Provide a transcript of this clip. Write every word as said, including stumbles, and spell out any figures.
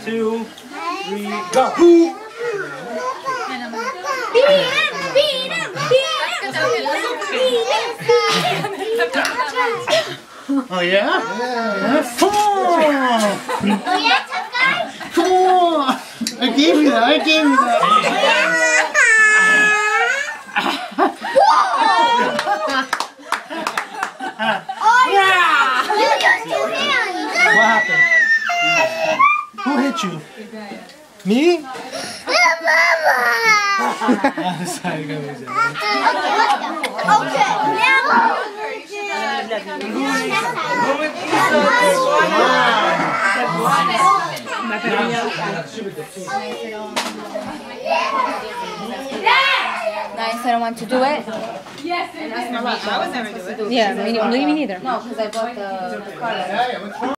two, three, go! Oh yeah? Yeah. Four! Oh yeah, tough guy? Come on! I gave you that, I gave you that! Oh yeah! You used two hands! What happened? Who hit you? Me? I'm sorry, go with it. Okay, now. Nice, I don't want to do it. Yes, I was never do it. Yeah, me, me neither. No, because I bought the, the card.